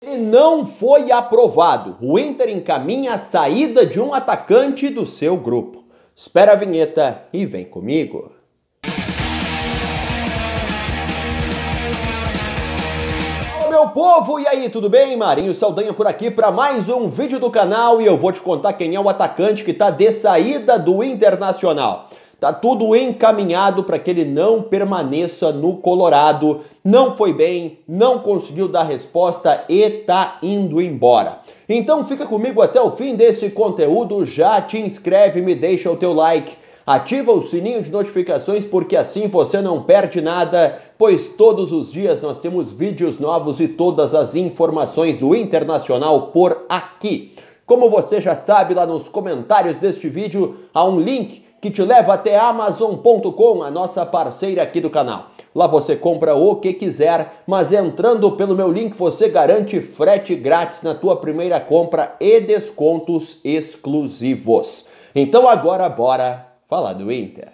Ele não foi aprovado. O Inter encaminha a saída de um atacante do seu grupo. Espera a vinheta e vem comigo. Fala, meu povo, e aí, tudo bem? Marinho Saldanha por aqui para mais um vídeo do canal e eu vou te contar quem é o atacante que está de saída do Internacional. Tá tudo encaminhado para que ele não permaneça no Colorado. Não foi bem, não conseguiu dar resposta e tá indo embora. Então fica comigo até o fim desse conteúdo, já te inscreve, me deixa o teu like, ativa o sininho de notificações porque assim você não perde nada, pois todos os dias nós temos vídeos novos e todas as informações do Internacional por aqui. Como você já sabe, lá nos comentários deste vídeo há um link que te leva até Amazon.com, a nossa parceira aqui do canal. Lá você compra o que quiser, mas entrando pelo meu link você garante frete grátis na tua primeira compra e descontos exclusivos. Então agora bora falar do Inter.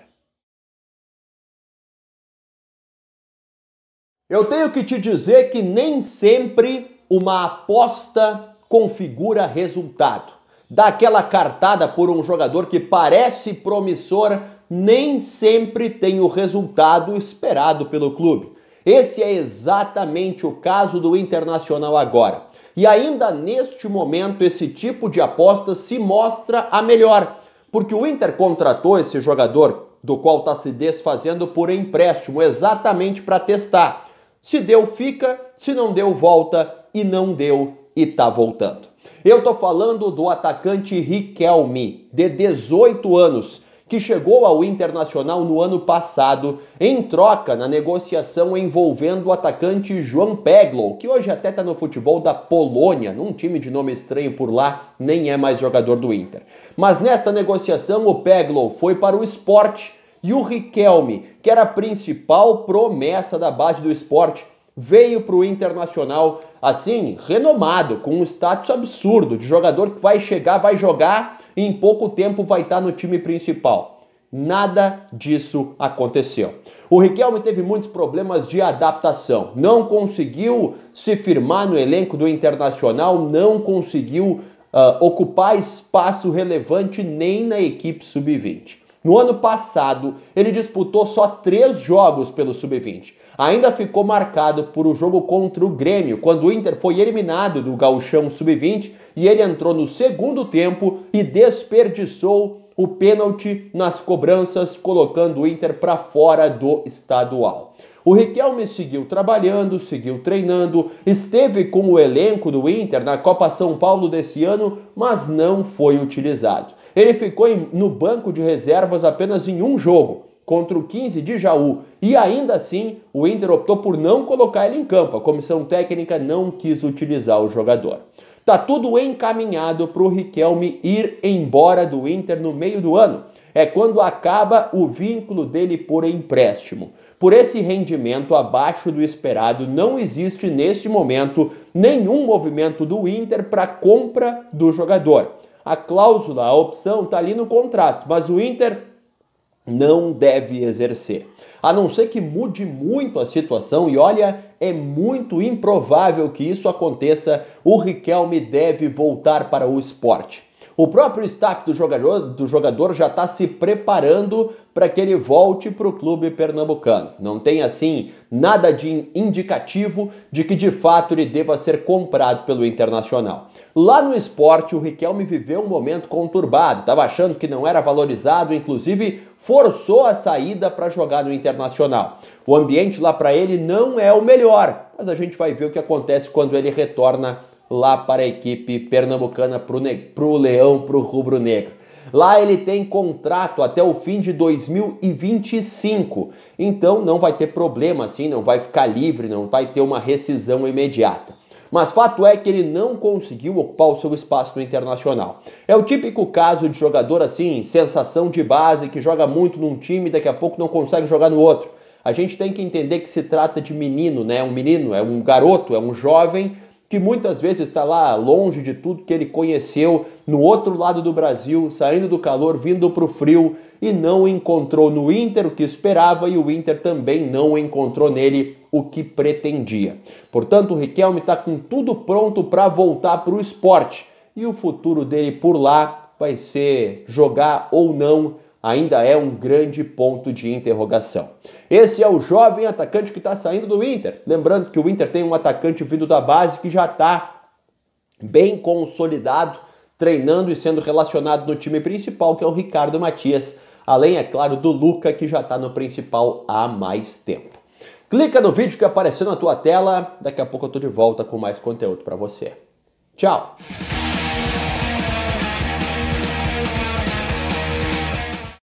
Eu tenho que te dizer que nem sempre uma aposta configura resultado. Dá aquela cartada por um jogador que parece promissor, nem sempre tem o resultado esperado pelo clube. Esse é exatamente o caso do Internacional agora. E ainda neste momento, esse tipo de aposta se mostra a melhor, porque o Inter contratou esse jogador, do qual está se desfazendo por empréstimo, exatamente para testar. Se deu, fica, se não deu, volta, e não deu, e está voltando. Eu tô falando do atacante Riquelme, de 18 anos, que chegou ao Internacional no ano passado, em troca na negociação envolvendo o atacante João Peglow, que hoje até está no futebol da Polônia, num time de nome estranho por lá, nem é mais jogador do Inter. Mas nesta negociação o Peglow foi para o Sport e o Riquelme, que era a principal promessa da base do Sport, veio para o Internacional, assim, renomado, com um status absurdo de jogador que vai chegar, vai jogar e em pouco tempo vai estar no time principal. Nada disso aconteceu. O Riquelme teve muitos problemas de adaptação, não conseguiu se firmar no elenco do Internacional, não conseguiu ocupar espaço relevante nem na equipe sub-20. No ano passado, ele disputou só 3 jogos pelo sub-20. Ainda ficou marcado por o jogo contra o Grêmio, quando o Inter foi eliminado do Gauchão Sub-20 e ele entrou no segundo tempo e desperdiçou o pênalti nas cobranças, colocando o Inter para fora do estadual. O Riquelme seguiu trabalhando, seguiu treinando, esteve com o elenco do Inter na Copa São Paulo desse ano, mas não foi utilizado. Ele ficou no banco de reservas apenas em um jogo, contra o 15 de Jaú, e ainda assim o Inter optou por não colocar ele em campo. A comissão técnica não quis utilizar o jogador. Tá tudo encaminhado para o Riquelme ir embora do Inter no meio do ano. É quando acaba o vínculo dele por empréstimo. Por esse rendimento abaixo do esperado, não existe neste momento nenhum movimento do Inter para compra do jogador. A cláusula, a opção está ali no contrato, mas o Inter não deve exercer. A não ser que mude muito a situação, e olha, é muito improvável que isso aconteça, o Riquelme deve voltar para o Sport. O próprio staff do jogador já está se preparando para que ele volte para o clube pernambucano. Não tem, assim, nada de indicativo de que, de fato, ele deva ser comprado pelo Internacional. Lá no Sport, o Riquelme viveu um momento conturbado, estava achando que não era valorizado, inclusive forçou a saída para jogar no Internacional. O ambiente lá para ele não é o melhor, mas a gente vai ver o que acontece quando ele retorna lá para a equipe pernambucana, para o Leão, para o Rubro Negro. Lá ele tem contrato até o fim de 2025, então não vai ter problema assim, não vai ficar livre, não vai ter uma rescisão imediata. Mas fato é que ele não conseguiu ocupar o seu espaço no Internacional. É o típico caso de jogador assim, sensação de base, que joga muito num time e daqui a pouco não consegue jogar no outro. A gente tem que entender que se trata de menino, né? Um menino, é um garoto, é um jovem que muitas vezes está lá longe de tudo que ele conheceu, no outro lado do Brasil, saindo do calor, vindo para o frio, e não encontrou no Inter o que esperava e o Inter também não encontrou nele o que pretendia. Portanto, o Riquelme está com tudo pronto para voltar para o esporte e o futuro dele por lá vai ser jogar ou não, ainda é um grande ponto de interrogação. Esse é o jovem atacante que está saindo do Inter. Lembrando que o Inter tem um atacante vindo da base que já está bem consolidado, treinando e sendo relacionado no time principal, que é o Ricardo Matias. Além, é claro, do Luca, que já está no principal há mais tempo. Clica no vídeo que apareceu na tua tela. Daqui a pouco eu tô de volta com mais conteúdo para você. Tchau!